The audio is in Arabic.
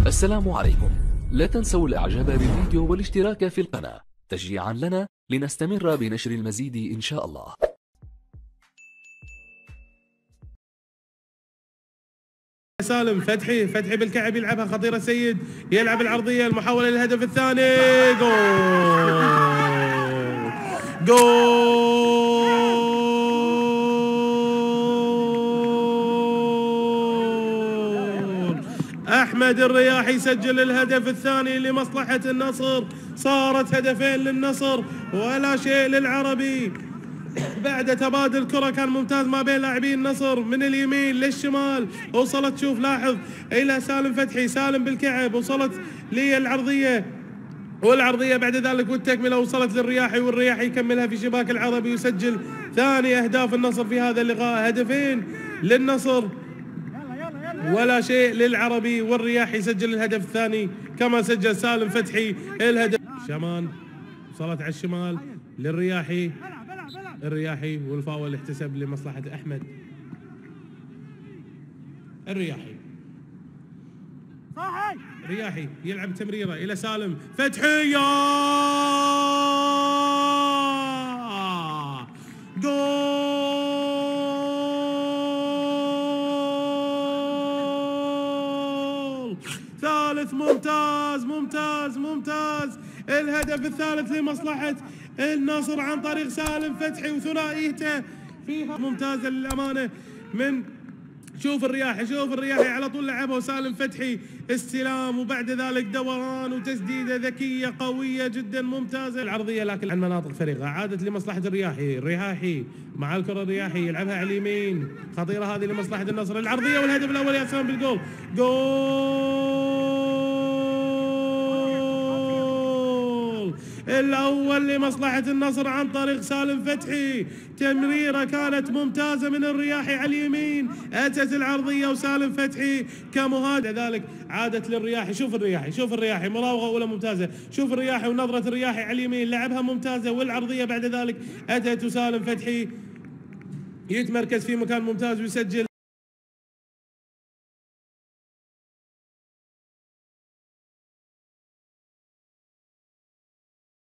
السلام عليكم. لا تنسوا الاعجاب بالفيديو والاشتراك في القناة تشجيعا لنا لنستمر بنشر المزيد ان شاء الله. سالم فتحي بالكعب يلعبها خطيرة. سيد يلعب العرضية، المحاولة للهدف الثاني. جول أحمد الرياحي يسجل الهدف الثاني لمصلحة النصر. صارت هدفين للنصر ولا شيء للعربي. بعد تبادل كرة كان ممتاز ما بين لاعبين النصر من اليمين للشمال، وصلت شوف لاحظ إلى سالم فتحي. سالم بالكعب وصلت للعرضية، والعرضية بعد ذلك والتكملة وصلت للرياحي، والرياحي يكملها في شباك العربي ويسجل ثاني أهداف النصر في هذا اللقاء. هدفين للنصر ولا شيء للعربي، والرياحي يسجل الهدف الثاني كما سجل سالم فتحي الهدف. شمان وصلت على الشمال للرياحي، الرياحي والفاول احتسب لمصلحة أحمد الرياحي. رياحي يلعب تمريرة إلى سالم فتحي. جول ثالث. ممتاز الهدف الثالث لمصلحة النصر عن طريق سالم فتحي وثنائيته فيها ممتازة للأمانة. من شوف الرياحي على طول لعبه وسالم فتحي استلام، وبعد ذلك دوران وتسديده ذكيه قويه جدا ممتازه. العرضيه لكن عن مناطق فريقه عادت لمصلحه الرياحي مع الكره. الرياحي يلعبها على اليمين، خطيره هذه لمصلحه النصر. العرضيه والهدف الاول يا سلام بالجول. الأول لمصلحة النصر عن طريق سالم فتحي. تمريرة كانت ممتازة من الرياحي على اليمين، أتت العرضية وسالم فتحي كمهاجم. ذلك عادت للرياحي. شوف الرياحي مراوغة أولى ممتازة. شوف الرياحي ونظرة الرياحي على اليمين لعبها ممتازة، والعرضية بعد ذلك أتت وسالم فتحي يتمركز في مكان ممتاز ويسجل